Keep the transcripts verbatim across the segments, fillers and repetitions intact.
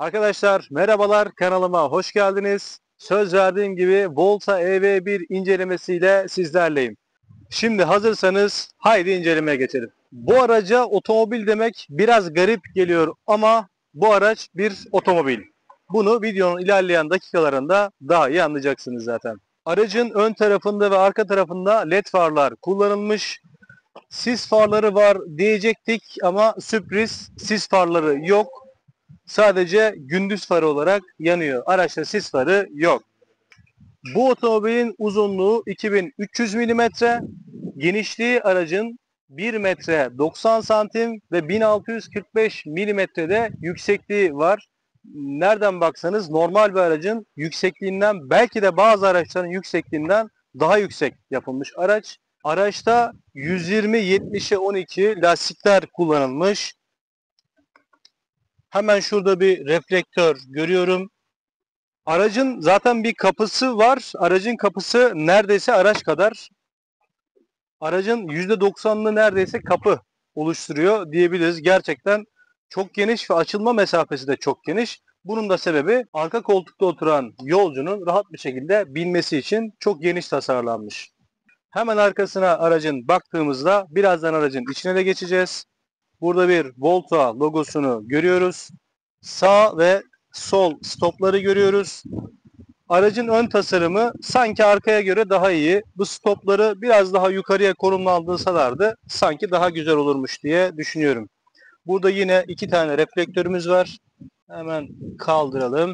Arkadaşlar merhabalar, kanalıma hoş geldiniz. Söz verdiğim gibi Volta E V bir incelemesiyle sizlerleyim. Şimdi hazırsanız haydi incelemeye geçelim. Bu araca otomobil demek biraz garip geliyor ama bu araç bir otomobil. Bunu videonun ilerleyen dakikalarında daha iyi anlayacaksınız zaten. Aracın ön tarafında ve arka tarafında led farlar kullanılmış. Sis farları var diyecektik ama sürpriz, sis farları yok. Sadece gündüz farı olarak yanıyor. Araçta sis farı yok. Bu otomobilin uzunluğu iki bin üç yüz milimetre, genişliği aracın bir metre doksan santim ve bin altı yüz kırk beş milimetrede yüksekliği var. Nereden baksanız normal bir aracın yüksekliğinden, belki de bazı araçların yüksekliğinden daha yüksek yapılmış araç. Araçta yüz yirmi yetmişe on iki lastikler kullanılmış. Hemen şurada bir reflektör görüyorum. Aracın zaten bir kapısı var. Aracın kapısı neredeyse araç kadar. Aracın yüzde doksanını neredeyse kapı oluşturuyor diyebiliriz. Gerçekten çok geniş ve açılma mesafesi de çok geniş. Bunun da sebebi arka koltukta oturan yolcunun rahat bir şekilde binmesi için çok geniş tasarlanmış. Hemen arkasına aracın baktığımızda birazdan aracın içine de geçeceğiz. Burada bir Volta logosunu görüyoruz. Sağ ve sol stopları görüyoruz. Aracın ön tasarımı sanki arkaya göre daha iyi. Bu stopları biraz daha yukarıya konumlandırsalardı sanki daha güzel olurmuş diye düşünüyorum. Burada yine iki tane reflektörümüz var. Hemen kaldıralım.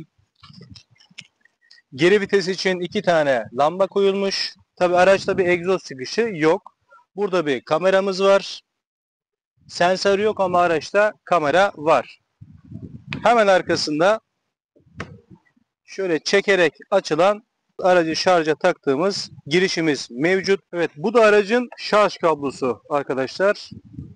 Geri vites için iki tane lamba koyulmuş. Tabi araçta bir egzoz çıkışı yok. Burada bir kameramız var. Sensör yok ama araçta kamera var. Hemen arkasında şöyle çekerek açılan aracı şarja taktığımız girişimiz mevcut. Evet, bu da aracın şarj kablosu arkadaşlar.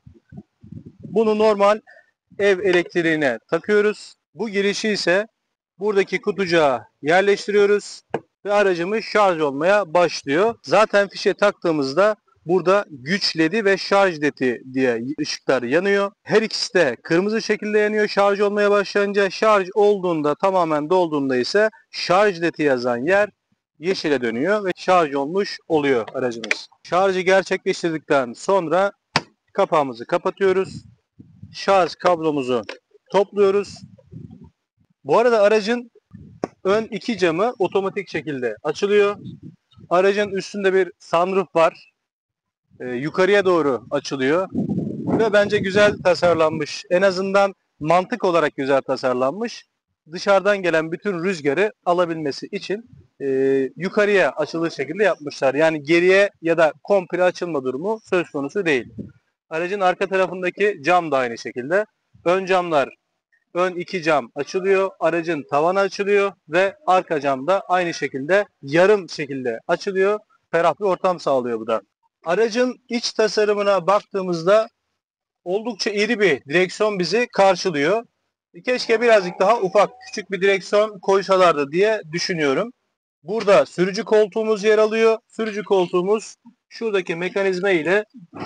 Bunu normal ev elektriğine takıyoruz. Bu girişi ise buradaki kutucuğa yerleştiriyoruz ve aracımız şarj olmaya başlıyor. Zaten fişe taktığımızda burada güç ledi ve şarj ledi diye ışıklar yanıyor. Her ikisi de kırmızı şekilde yanıyor şarj olmaya başlayınca. Şarj olduğunda, tamamen dolduğunda ise şarj ledi yazan yer yeşile dönüyor ve şarj olmuş oluyor aracımız. Şarjı gerçekleştirdikten sonra kapağımızı kapatıyoruz. Şarj kablomuzu topluyoruz. Bu arada aracın ön iki camı otomatik şekilde açılıyor. Aracın üstünde bir sunroof var. Ee, yukarıya doğru açılıyor. Ve bence güzel tasarlanmış. En azından mantık olarak güzel tasarlanmış. Dışarıdan gelen bütün rüzgarı alabilmesi için e, yukarıya açılır şekilde yapmışlar. Yani geriye ya da komple açılma durumu söz konusu değil. Aracın arka tarafındaki cam da aynı şekilde. Ön camlar, ön iki cam açılıyor. Aracın tavanı açılıyor ve arka cam da aynı şekilde yarım şekilde açılıyor. Ferah bir ortam sağlıyor bu da. Aracın iç tasarımına baktığımızda oldukça iri bir direksiyon bizi karşılıyor. Keşke birazcık daha ufak, küçük bir direksiyon koysalardı diye düşünüyorum. Burada sürücü koltuğumuz yer alıyor. Sürücü koltuğumuz şuradaki mekanizma ile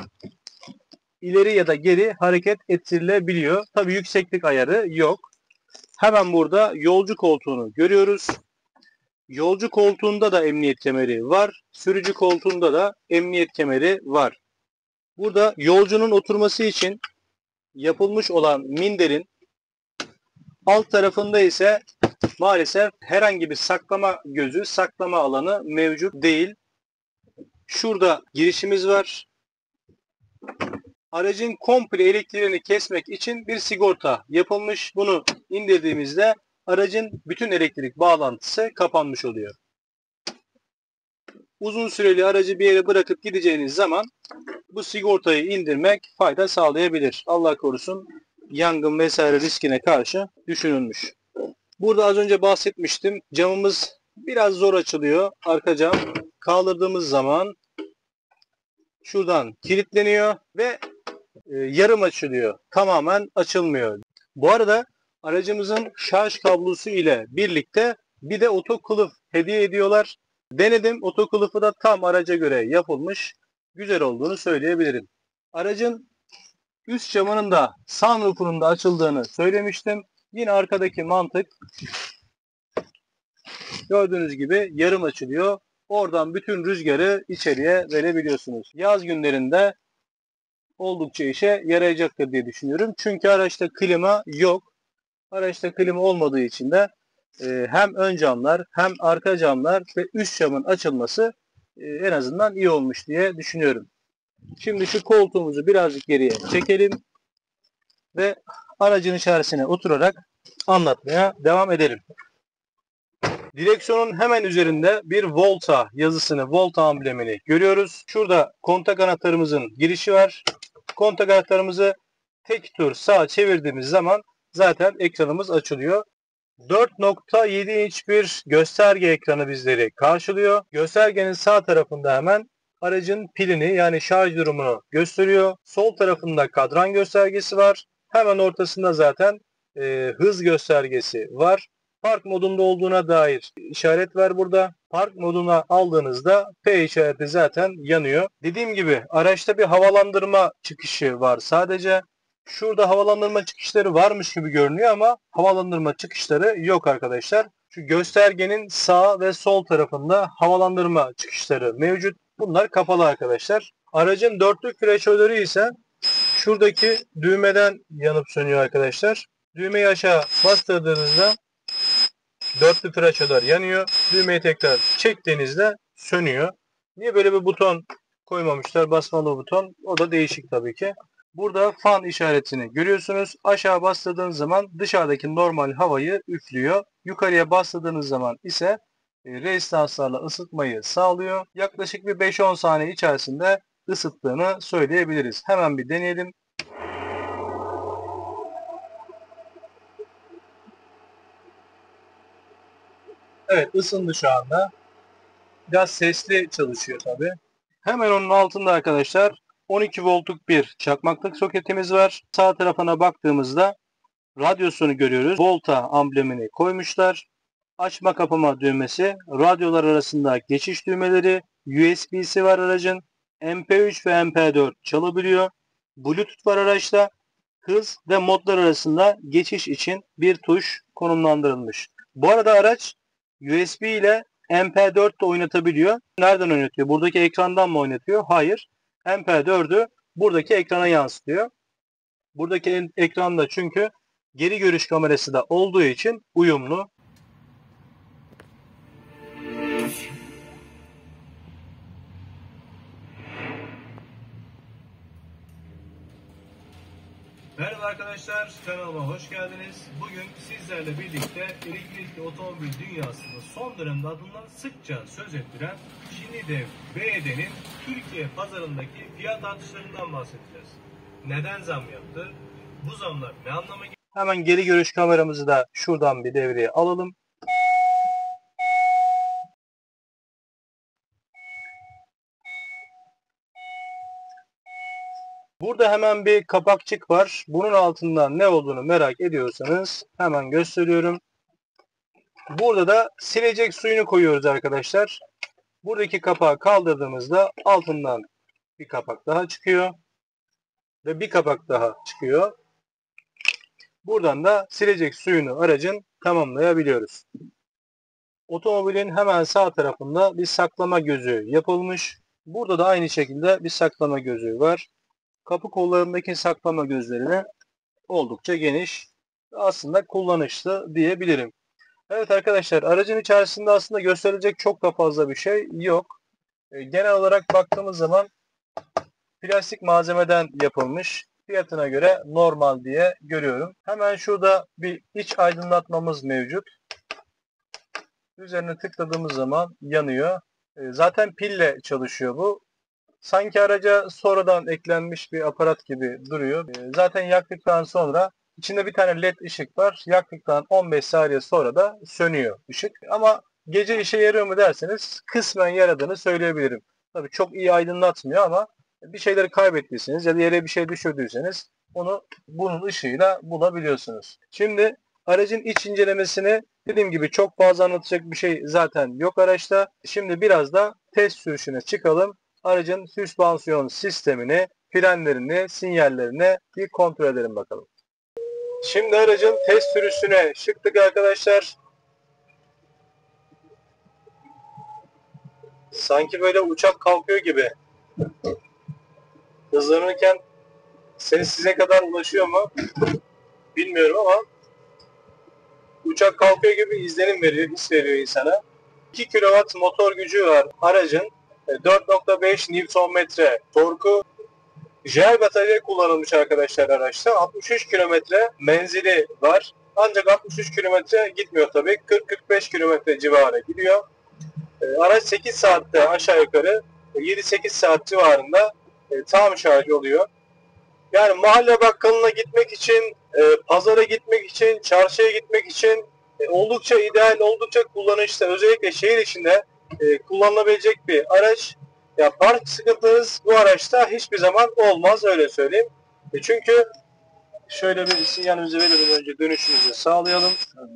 ileri ya da geri hareket ettirilebiliyor. Tabii yükseklik ayarı yok. Hemen burada yolcu koltuğunu görüyoruz. Yolcu koltuğunda da emniyet kemeri var. Sürücü koltuğunda da emniyet kemeri var. Burada yolcunun oturması için yapılmış olan minderin alt tarafında ise maalesef herhangi bir saklama gözü, saklama alanı mevcut değil. Şurada girişimiz var. Aracın komple elektriğini kesmek için bir sigorta yapılmış. Bunu indirdiğimizde aracın bütün elektrik bağlantısı kapanmış oluyor. Uzun süreli aracı bir yere bırakıp gideceğiniz zaman bu sigortayı indirmek fayda sağlayabilir. Allah korusun, yangın vesaire riskine karşı düşünülmüş. Burada az önce bahsetmiştim. Camımız biraz zor açılıyor. Arka cam kaldırdığımız zaman şuradan kilitleniyor ve e, yarım açılıyor. Tamamen açılmıyor. Bu arada aracımızın şarj kablosu ile birlikte bir de otokılıf hediye ediyorlar. Denedim. Otokılıfı da tam araca göre yapılmış. Güzel olduğunu söyleyebilirim. Aracın üst camının da sunroofunun da açıldığını söylemiştim. Yine arkadaki mantık gördüğünüz gibi yarım açılıyor. Oradan bütün rüzgarı içeriye verebiliyorsunuz. Yaz günlerinde oldukça işe yarayacaktır diye düşünüyorum. Çünkü araçta klima yok. Araçta klima olmadığı için de e, hem ön camlar hem arka camlar ve üst camın açılması e, en azından iyi olmuş diye düşünüyorum. Şimdi şu koltuğumuzu birazcık geriye çekelim ve aracın içerisine oturarak anlatmaya devam edelim. Direksiyonun hemen üzerinde bir Volta yazısını, Volta amblemini görüyoruz. Şurada kontak anahtarımızın girişi var. Kontak anahtarımızı tek tur sağa çevirdiğimiz zaman zaten ekranımız açılıyor. dört nokta yedi inç bir gösterge ekranı bizleri karşılıyor. Göstergenin sağ tarafında hemen aracın pilini yani şarj durumunu gösteriyor. Sol tarafında kadran göstergesi var. Hemen ortasında zaten e, hız göstergesi var. Park modunda olduğuna dair işaret var burada. Park moduna aldığınızda P işareti zaten yanıyor. Dediğim gibi araçta bir havalandırma çıkışı var sadece. Şurada havalandırma çıkışları varmış gibi görünüyor ama havalandırma çıkışları yok arkadaşlar. Şu göstergenin sağ ve sol tarafında havalandırma çıkışları mevcut. Bunlar kapalı arkadaşlar. Aracın dörtlük flaşörleri ise şuradaki düğmeden yanıp sönüyor arkadaşlar. Düğmeyi aşağı bastırdığınızda dörtlü flaşörler yanıyor. Düğmeyi tekrar çektiğinizde sönüyor. Niye böyle bir buton koymamışlar? Basmalı buton. O da değişik tabii ki. Burada fan işaretini görüyorsunuz. Aşağı bastırdığınız zaman dışarıdaki normal havayı üflüyor. Yukarıya bastırdığınız zaman ise rezistanslarla ısıtmayı sağlıyor. Yaklaşık bir beş on saniye içerisinde ısıttığını söyleyebiliriz. Hemen bir deneyelim. Evet, ısındı şu anda. Biraz sesli çalışıyor tabi. Hemen onun altında arkadaşlar on iki voltluk bir çakmaklık soketimiz var. Sağ tarafına baktığımızda radyosunu görüyoruz. Volta amblemini koymuşlar. Açma kapama düğmesi, radyolar arasında geçiş düğmeleri, U S B'si var aracın. M P üç ve M P dört çalabiliyor. Bluetooth var araçta. Hız ve modlar arasında geçiş için bir tuş konumlandırılmış. Bu arada araç U S B ile M P dört de oynatabiliyor. Nereden oynatıyor? Buradaki ekrandan mı oynatıyor? Hayır. M P dördü buradaki ekrana yansıtıyor. Buradaki ekranda çünkü geri görüş kamerası da olduğu için uyumlu. Merhaba arkadaşlar, kanalıma hoş geldiniz. Bugün sizlerle birlikte elektrikli otomobil dünyasında son dönemde adından sıkça söz ettiren Jinidev B Y D'nin Türkiye pazarındaki fiyat artışlarından bahsedeceğiz. Neden zam yaptı? Bu zamlar ne anlama geliyor? Hemen geri görüş kameramızı da şuradan bir devreye alalım. Burada hemen bir kapakçık var. Bunun altından ne olduğunu merak ediyorsanız hemen gösteriyorum. Burada da silecek suyunu koyuyoruz arkadaşlar. Buradaki kapağı kaldırdığımızda altından bir kapak daha çıkıyor. Ve bir kapak daha çıkıyor. Buradan da silecek suyunu aracın tamamlayabiliyoruz. Otomobilin hemen sağ tarafında bir saklama gözü yapılmış. Burada da aynı şekilde bir saklama gözü var. Kapı kollarındaki saklama gözleri de oldukça geniş. Aslında kullanışlı diyebilirim. Evet arkadaşlar, aracın içerisinde aslında gösterilecek çok da fazla bir şey yok. Genel olarak baktığımız zaman plastik malzemeden yapılmış. Fiyatına göre normal diye görüyorum. Hemen şurada bir iç aydınlatmamız mevcut. Üzerine tıkladığımız zaman yanıyor. Zaten pille çalışıyor bu. Sanki araca sonradan eklenmiş bir aparat gibi duruyor. Zaten yaktıktan sonra içinde bir tane led ışık var. Yaktıktan on beş saniye sonra da sönüyor ışık. Ama gece işe yarıyor mu derseniz kısmen yaradığını söyleyebilirim. Tabii çok iyi aydınlatmıyor ama bir şeyleri kaybettiyseniz ya da yere bir şey düşürdüyseniz onu bunun ışığıyla bulabiliyorsunuz. Şimdi aracın iç incelemesini dediğim gibi çok fazla anlatacak bir şey zaten yok araçta. Şimdi biraz da test sürüşüne çıkalım. Aracın süspansiyon sistemini, frenlerini, sinyallerini bir kontrol edelim bakalım. Şimdi aracın test sürüşüne çıktık arkadaşlar. Sanki böyle uçak kalkıyor gibi. Hızlanırken ses size kadar ulaşıyor mu bilmiyorum ama uçak kalkıyor gibi izlenim veriyor, his veriyor insana. iki kilowatt motor gücü var aracın. dört nokta beş Newton metre torku. Jel batarya kullanılmış arkadaşlar araçta. altmış üç kilometre menzili var. Ancak altmış üç kilometre gitmiyor tabii. kırk kırk beş kilometre civarı gidiyor. Araç sekiz saatte aşağı yukarı yedi sekiz saat civarında tam şarj oluyor. Yani mahalle bakkalına gitmek için, pazara gitmek için, çarşıya gitmek için oldukça ideal, oldukça kullanışlı. Özellikle şehir içinde kullanılabilecek bir araç. Ya park sıkıntınız bu araçta hiçbir zaman olmaz, öyle söyleyeyim. Çünkü şöyle bir sinyalimizi verelim, önce dönüşümüzü sağlayalım.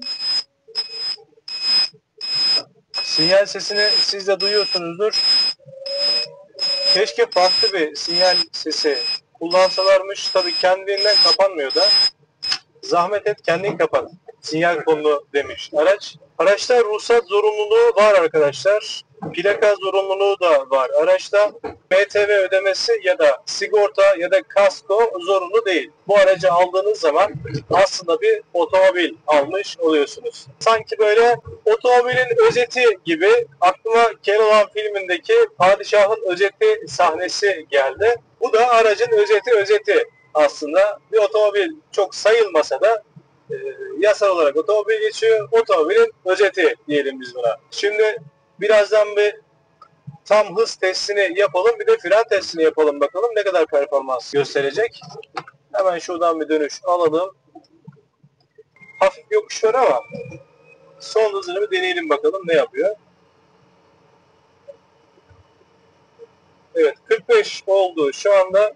Sinyal sesini siz de duyuyorsunuzdur. Keşke farklı bir sinyal sesi kullansalarmış. Tabii kendiliğinden kapanmıyor da. Zahmet et kendin kapat. Sinyal konulu demiş araç. Araçta ruhsat zorunluluğu var arkadaşlar. Plaka zorunluluğu da var araçta. B T V ödemesi ya da sigorta ya da kasko zorunlu değil. Bu aracı aldığınız zaman aslında bir otomobil almış oluyorsunuz. Sanki böyle otomobilin özeti gibi aklıma Keloğlan filmindeki padişahın özeti sahnesi geldi. Bu da aracın özeti özeti aslında. Bir otomobil çok sayılmasa da e, yasal olarak otomobil geçiyor. Otomobilin özeti diyelim biz buna. Şimdi birazdan bir tam hız testini yapalım. Bir de fren testini yapalım bakalım ne kadar performans gösterecek. Hemen şuradan bir dönüş alalım. Hafif yokuş var ama son hızını bir deneyelim bakalım ne yapıyor. Evet, kırk beş oldu şu anda.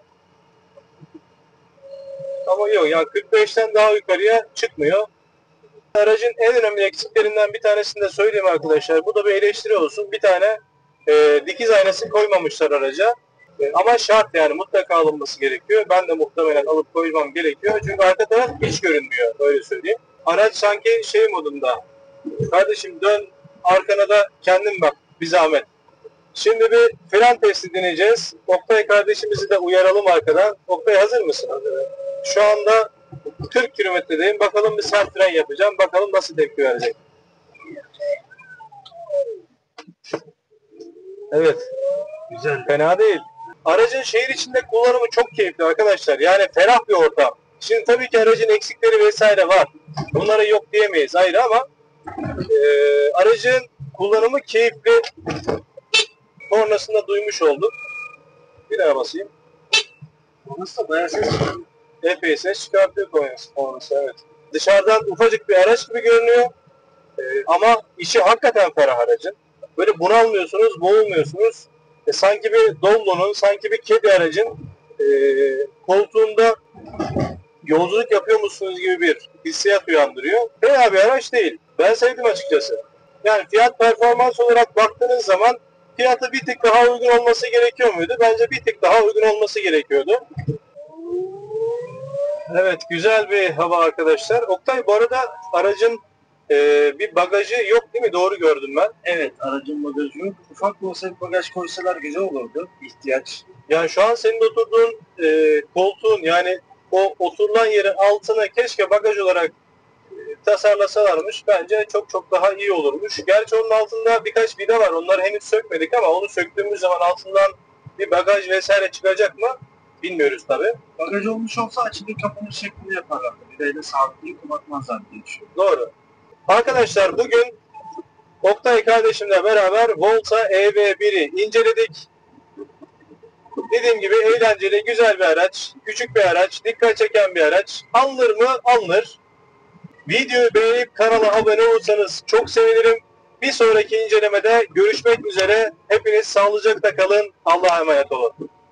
Ama yok, yani kırk beşten daha yukarıya çıkmıyor. Aracın en önemli eksiklerinden bir tanesini de söyleyeyim arkadaşlar. Bu da bir eleştiri olsun. Bir tane e, dikiz aynası koymamışlar araca. E, ama şart, yani mutlaka alınması gerekiyor. Ben de muhtemelen alıp koymam gerekiyor. Çünkü arka taraf hiç görünmüyor, öyle söyleyeyim. Araç sanki şey modunda. Kardeşim dön arkana da kendin bak bir zahmet. Şimdi bir fren testi deneyeceğiz. Oktay kardeşimizi de uyaralım arkadan. Oktay hazır mısın? Şu anda kırk kilometredeyim. Bakalım bir sert fren yapacağım. Bakalım nasıl tepki verecek. Evet. Güzel. Fena değil. Aracın şehir içinde kullanımı çok keyifli arkadaşlar. Yani ferah bir ortam. Şimdi tabii ki aracın eksikleri vesaire var. Bunları yok diyemeyiz ayrı ama e, aracın kullanımı keyifli. Kornasında duymuş olduk. Bir daha basayım. Nasıl bayağı ses çıkartıyor. Epey ses çıkartıyor kornası, evet. Dışarıdan ufacık bir araç gibi görünüyor. Ee, ama içi hakikaten ferah aracın. Böyle bunalmıyorsunuz, boğulmuyorsunuz. E, sanki bir Doblo'nun, sanki bir kedi aracın e, koltuğunda yolculuk yapıyormuşsunuz gibi bir hissiyat uyandırıyor. Fena bir araç değil. Ben sevdim açıkçası. Yani fiyat performans olarak baktığınız zaman fiyatı bir tık daha uygun olması gerekiyor muydu? Bence bir tık daha uygun olması gerekiyordu. Evet, güzel bir hava arkadaşlar. Oktay, bu arada aracın e, bir bagajı yok değil mi? Doğru gördüm ben. Evet, aracın bagajı yok. Ufak da olsa bir bagaj koysalar güzel olurdu. İhtiyaç. Yani şu an senin oturduğun e, koltuğun, yani o oturulan yerin altına keşke bagaj olarak e, tasarlasalarmış. Bence çok çok daha iyi olurmuş. Gerçi onun altında birkaç vida var. Onları henüz sökmedik ama onu söktüğümüz zaman altından bir bagaj vesaire çıkacak mı? Bilmiyoruz tabi. Bagaj olmuş olsa açılır kapanır şeklinde yaparlardı. Bir de sabitliği kapatmazlar diye düşünüyorum. Doğru. Arkadaşlar bugün Oktay kardeşimle beraber Volta E V bir'i inceledik. Dediğim gibi eğlenceli, güzel bir araç. Küçük bir araç, dikkat çeken bir araç. Alınır mı? Alınır. Videoyu beğenip kanala abone olursanız çok sevinirim. Bir sonraki incelemede görüşmek üzere. Hepiniz sağlıcakla kalın. Allah'a emanet olun.